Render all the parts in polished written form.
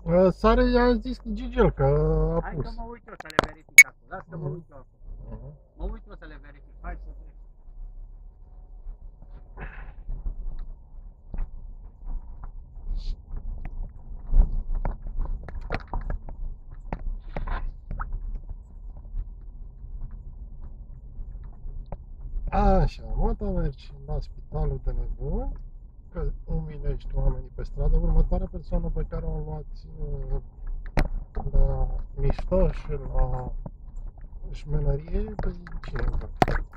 Sare a zis Gigel că a Hai pus. că mă uit eu să le verific acum. Lasă că mă uit eu acum. Mă uit eu să le verific. Hai să trec. Așa, mă mergi la spitalul de nebuni, că umilești oamenii pe stradă. Următoarea persoană pe care o luați la mișto și la șmenărie, pe cine vă?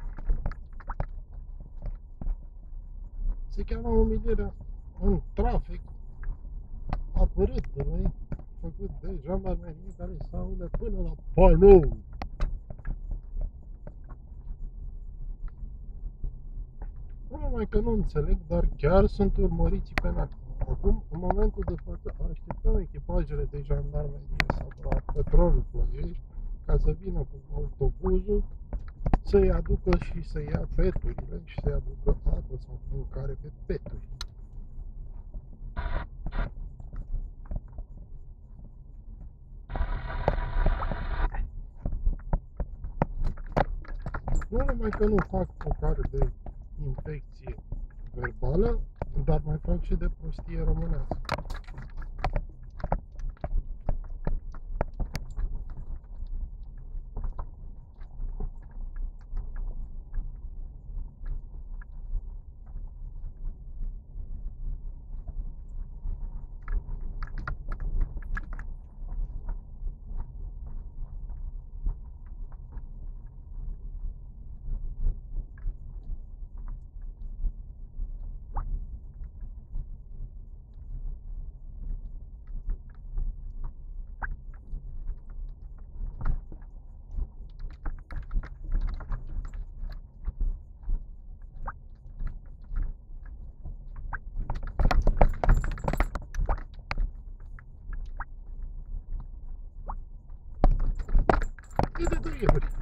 Se cheamă umilirea în trafic apărâtă, nu făcut de jandarmerie care se aude până la panou. Nu numai că nu înțeleg, dar chiar sunt urmăriți penal. Acum, în momentul de față, așteptăm echipajele de jandarmerie sau de la Petrolul Ploiești ca să vină cu autobuzul să-i aducă și să ia peturile și să-i aducă apă sau mâncare pe peturi. Nu numai că nu fac focare de infecție verbală, dar mai fac și de prostie românească. E de 2 euro.